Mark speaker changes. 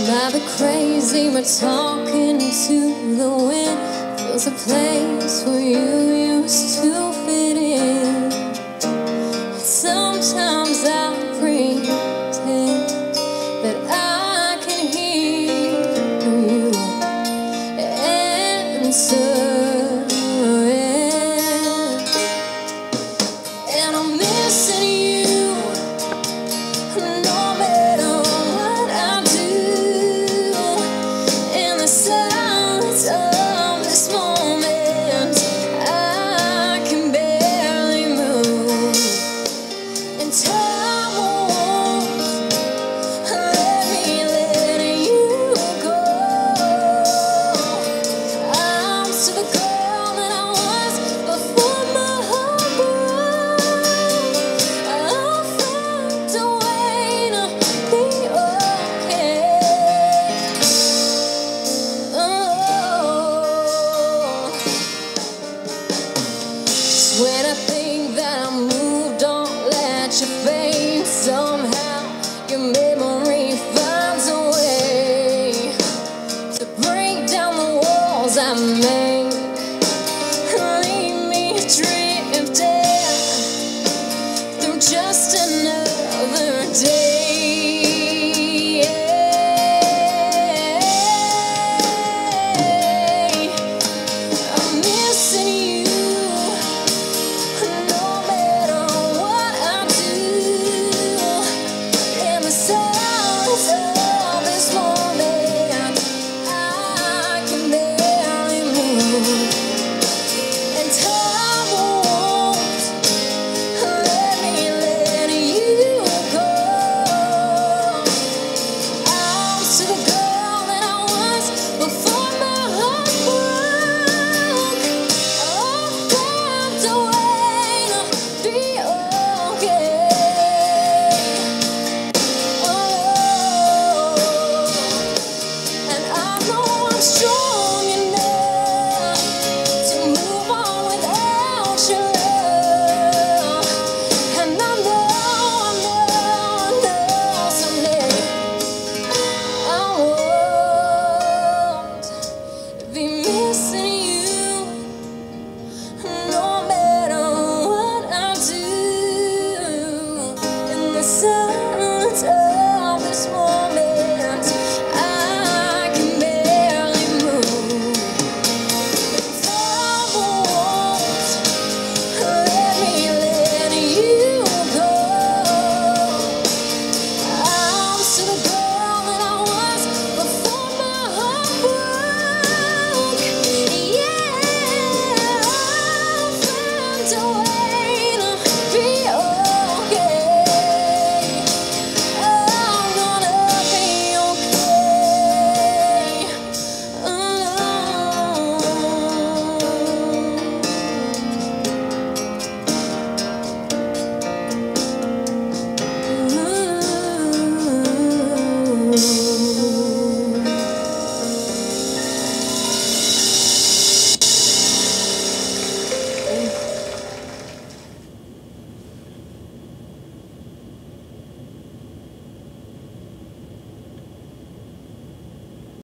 Speaker 1: I've been crazy, but talking to the wind feels a place where you used to fit in. Sometimes I pretend that I can hear you answering, and I'm missing you no matter what I do. In the silence of this moment, I can barely move, and time won't let me let you go. I'm still the girl that I was before my heart broke. I'll find a way to be okay. Just when I think that I moved on, let you fade. Somehow your memory finds a way to break down the walls I made.